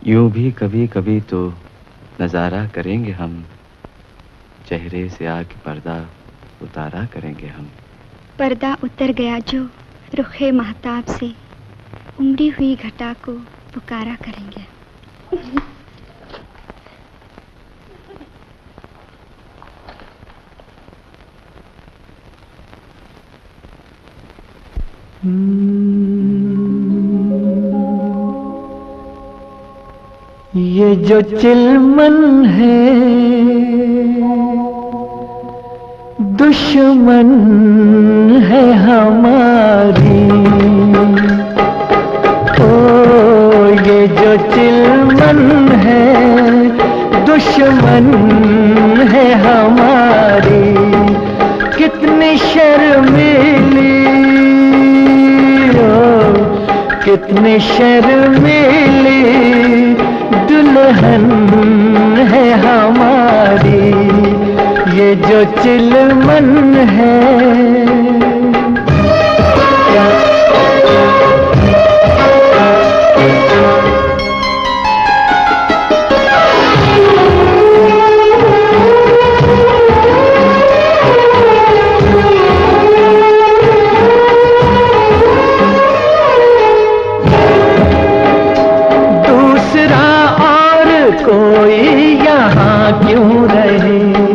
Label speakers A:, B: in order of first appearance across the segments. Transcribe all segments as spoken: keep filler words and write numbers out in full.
A: यूं भी कभी कभी तो नजारा करेंगे हम, चेहरे से आके पर्दा उतारा करेंगे हम।
B: पर्दा उतर गया जो रुखे महताब से, उमड़ी हुई घटा को पुकारा करेंगे।
C: ये जो चिलमन है दुश्मन है हमारी, ओ ये जो चिलमन है दुश्मन है हमारी। कितनी शर्मीली, ओ कितनी शर्मीली दुल्हन है हमारी, ये जो चिलमन है। कोई यहाँ क्यों रहे,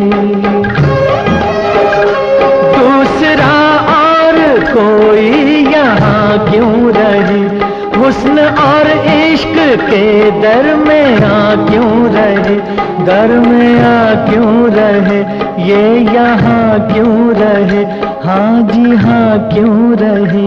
C: दूसरा और कोई यहाँ क्यों रहे, हुस्न और इश्क के दरमियाँ क्यों रहे, दरमियाँ क्यों रहे, ये यहाँ क्यों रहे, हाँ जी हाँ क्यों रहे।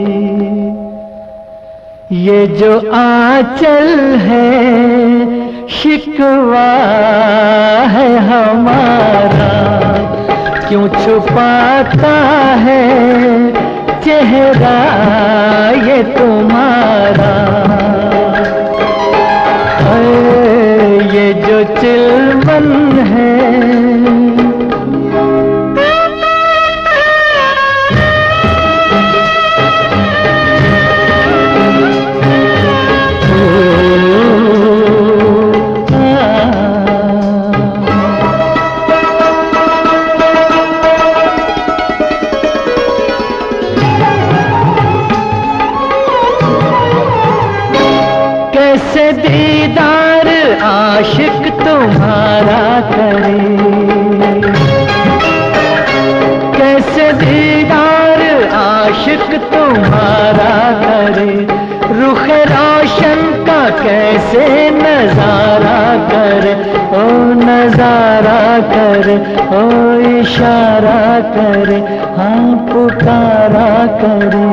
C: ये जो आंचल है शिकवा है हमारा, क्यों छुपाता है चेहरा ये तुम्हारा। ये जो चिलमन है, कैसे दीदार आशिक तुम्हारा करे, कैसे दीदार आशिक तुम्हारा करे, रुख रोशन का कैसे नजारा करे, ओ नजारा करे, ओ इशारा करे, हाँ पुकारा करे।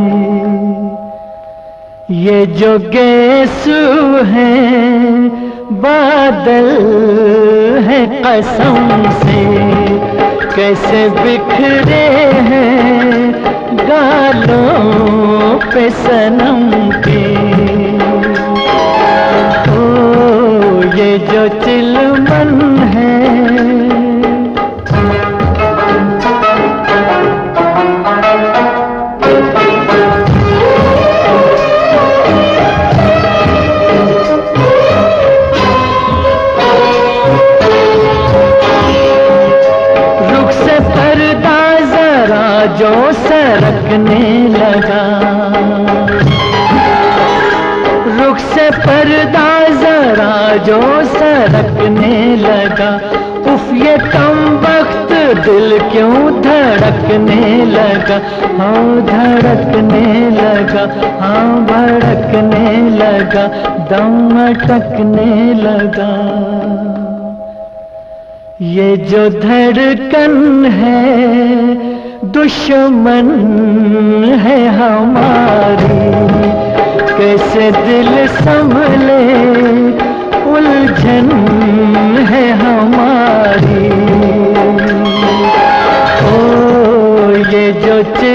C: ये जो गेसू हैं बादल है कसम से, कैसे बिखरे हैं गालों पे सनम के, ओ ये जो चिलमन है। जो सरकने लगा, रुख से पर्दा जरा जो सरकने लगा, उफ ये कम वक्त दिल क्यों धड़कने लगा, हाँ धड़कने लगा, हाँ भड़कने लगा, दम अटकने लगा। ये जो धड़कन है दुश्मन है हमारी, कैसे दिल संभले उलझन है हमारी। ओ ये जो